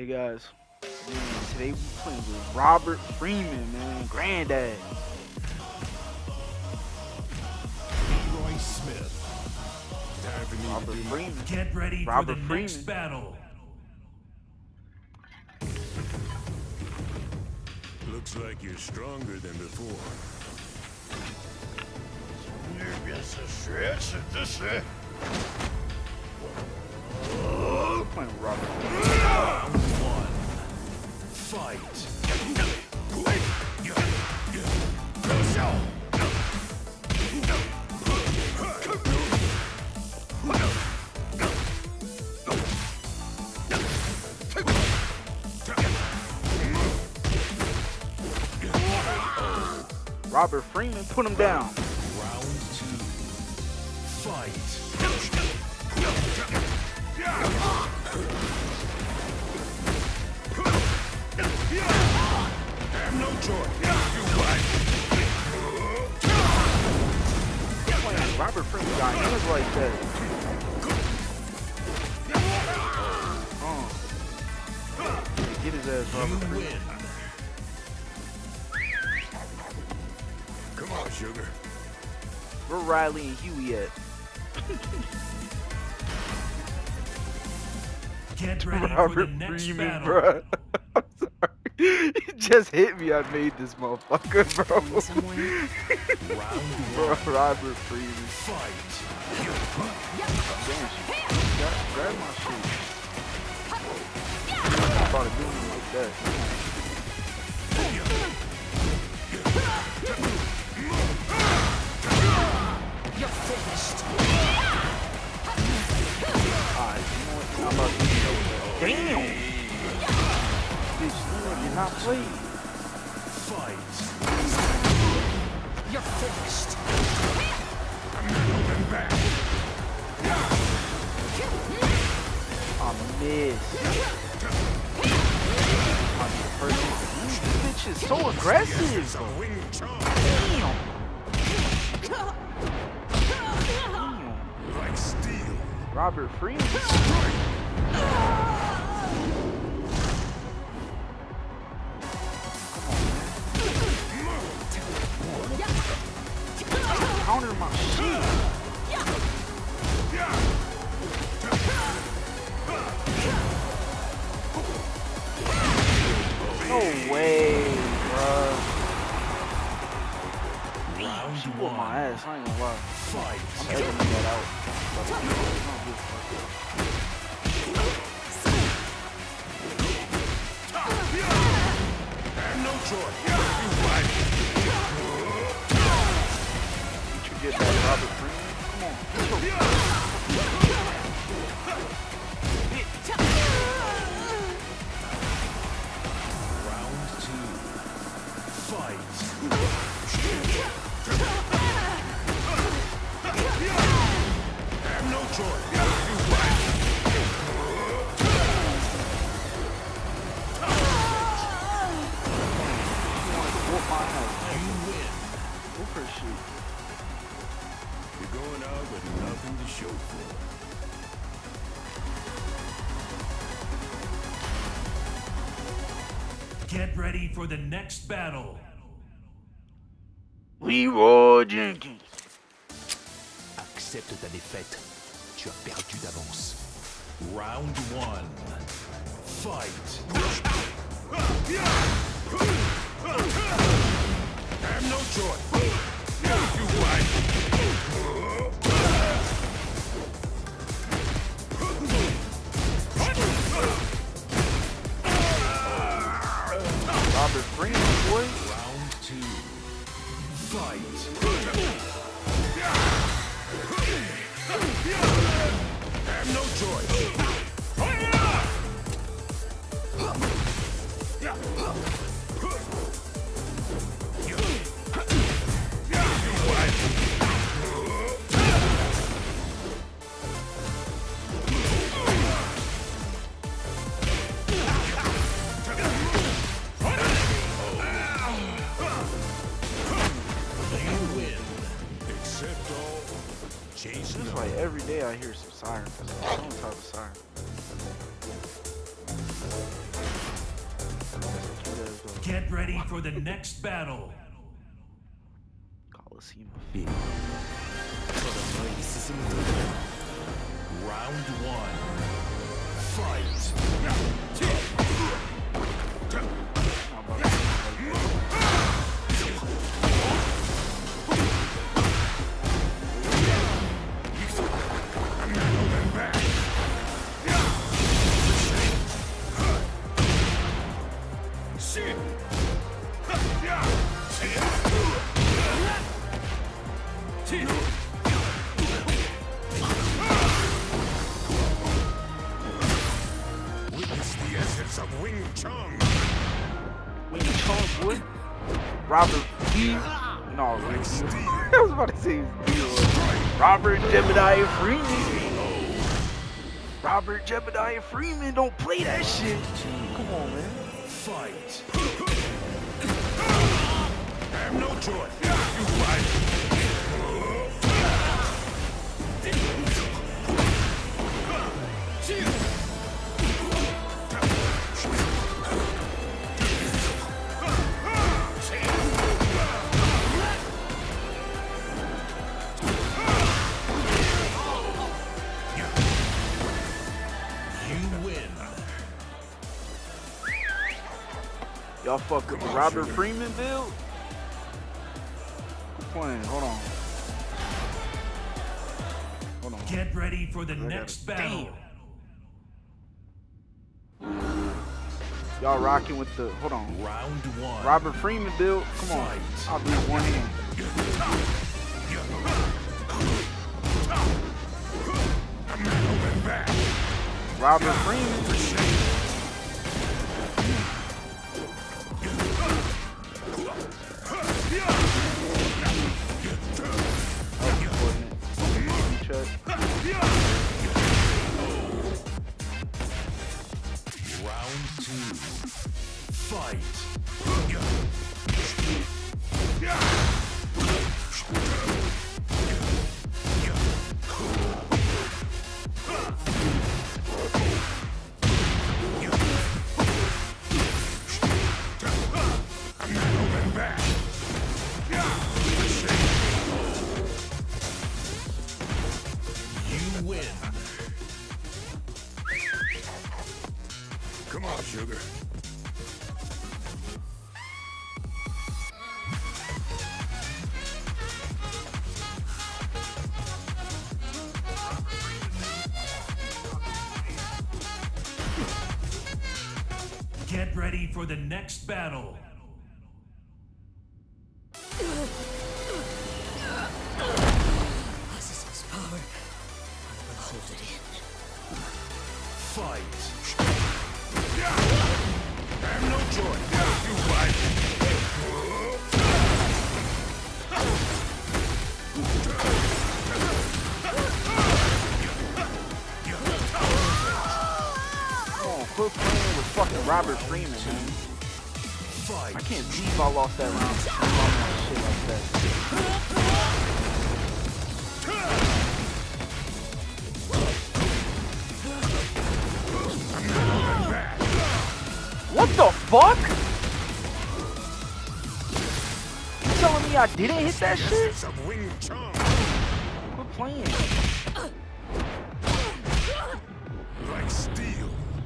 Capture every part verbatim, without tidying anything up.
Hey guys, man, today we playing with Robert Freeman, man, granddad. Roy Smith. Time for me Robert to do Freeman. Get ready Robert for the Freeman. next battle. Looks like you're stronger than before. We're playing with Robert Freeman. Round one. Fight. Robert Freeman, put him down. Round two. Fight. Have no choice. Playing Robert Freeman got hands like that. Oh. Get his ass, Robert You Freeman. win. Come on, sugar. Where Riley and Huey at? Get ready for the Robert next Freeman, battle. bro. I'm sorry. It just hit me. I made this motherfucker, bro. Round Bro, one. Robert Freeman. Fight. Damn, she got, grab my shit. I thought of doing it like that. You're finished. Alright, you know what? I'm about to do that. Damn! Bitch, you did not play. Fight. You're finished. Moving back. I missed. I'm the first. This bitch is so aggressive. It's a wing chomp. Damn. Like steel. Robert Freeman. Counter my shit. No way, bro. Round She whooped one. my ass, I ain't gonna lie. Fight. I'm editing that out. But I don't give a fuck. Have no choice. Did you get that Robert Freeman? Come on. Round two. Fight. Have no choice. Whoop my ass. You win. Whoop her shit. You're going out with nothing to show for it. Get ready for the next battle. Leroy Jenkins. Accepte ta défaite. Tu as perdu d'avance. Round one. Fight. Have no choice. You right. Robert Freeman, boy. Round two. Fight. Have no choice. You win. Accept all. Chase It's no. like every day I hear some sirens. Some type of siren. Get ready for the next battle. Coliseum. Round one. Fight. Witness the essence of Wing Chun. Wing Chun, boy. Robert D. No, Wing D. I was about to say D. Robert Jebediah Freeman. Robert Jebediah Freeman, don't play that shit. Come on, man. Fight. I have no choice. You fight. Y'all fuck with the Robert Freeman build? Who's playing? Hold on. Hold on. Get ready for the next battle. Y'all rocking with the, hold on. Round one. Robert Freeman build? Come on. I'll do it one hand. Robert Freeman. Round two. Fight. You win. Come on, sugar. Get ready for the next battle. Possesses power. I will hold it in. Fight. I have no choice. You fight. Oh, quit playing with fucking Robert Freeman, man. Fight. I can't believe I lost that round. Shit like that. What the fuck? You telling me I didn't hit that shit? Of Wing Chun. Quit playing. Like steel.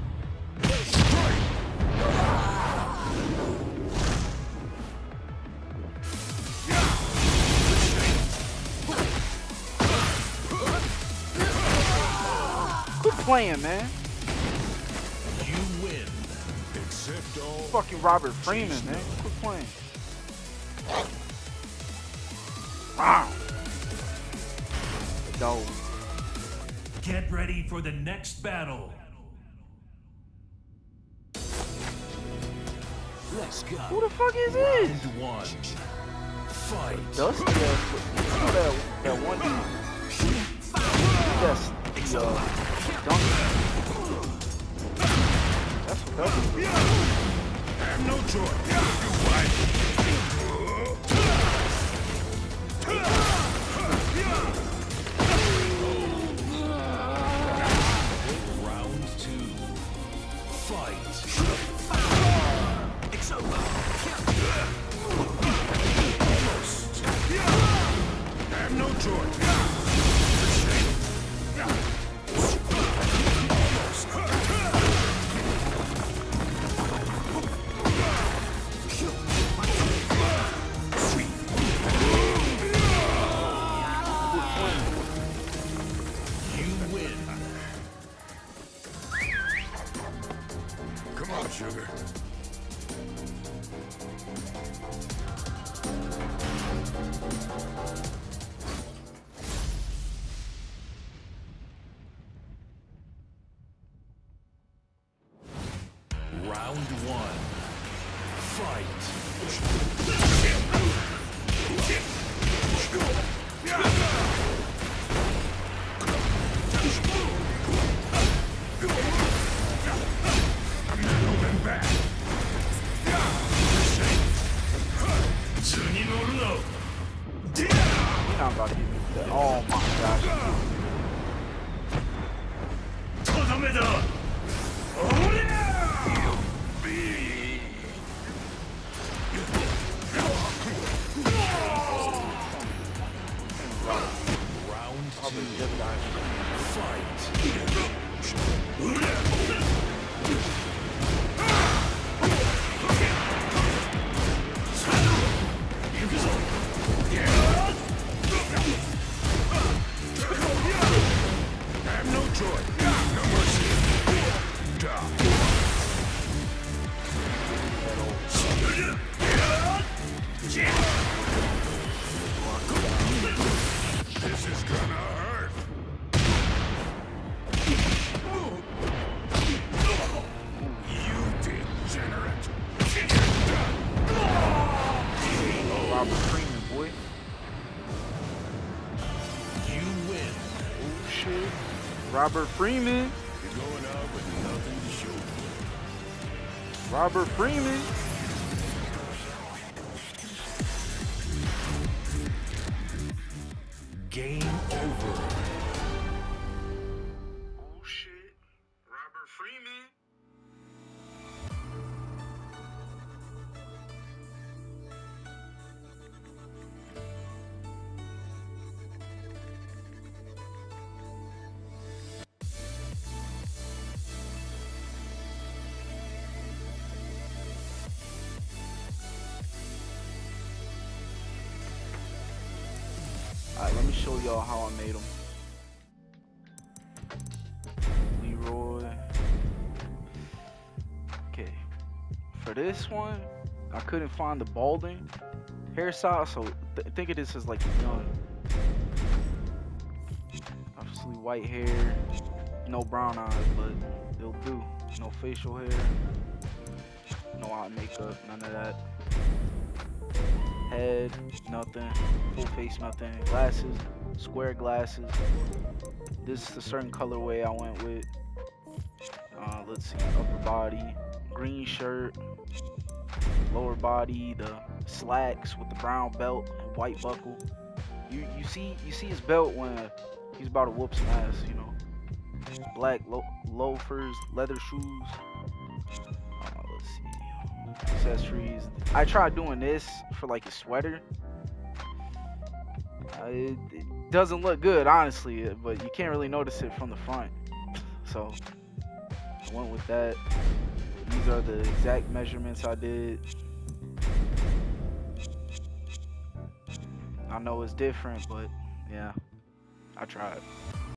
Quit playing, man. You win. Except all. Fucking Robert Freeman, man. Quit playing. Wow. Dope. Get ready for the next battle. Let's go. Who the fuck is this? Round one. Fight. Dusty ass. You know that, that one dude. That's the, uh, Duncan. That's what that is. I have no choice. You fight. Round two. Fight. It's over. Come on, sugar. Round one. Fight. He's not about to hit me with that. Oh my gosh. Round I'll be two. just dying. I have no choice. No mercy. This is gonna hurt. You degenerate. Robert Freeman, boy. You win. Oh shit. Robert Freeman. You're going out with nothing to show for Robert Freeman. Game over. Oh shit. Robert Freeman. Alright, let me show y'all how I made them. Leroy. Okay. For this one, I couldn't find the balding hairstyle, so th think of this as like young. Obviously white hair, no brown eyes, but it'll do. No facial hair, no eye makeup, none of that. Head, nothing. Full face, nothing. Glasses, square glasses. This is a certain colorway I went with. Uh, let's see, upper body, green shirt, lower body, the slacks with the brown belt and white buckle. You you see you see his belt when he's about to whoop some ass, you know. Black lo loafers, leather shoes. Uh, let's see, accessories. I tried doing this for like a sweater. Uh, it, it doesn't look good, honestly, but you can't really notice it from the front. So I went with that. These are the exact measurements I did. I know it's different, but yeah, I tried.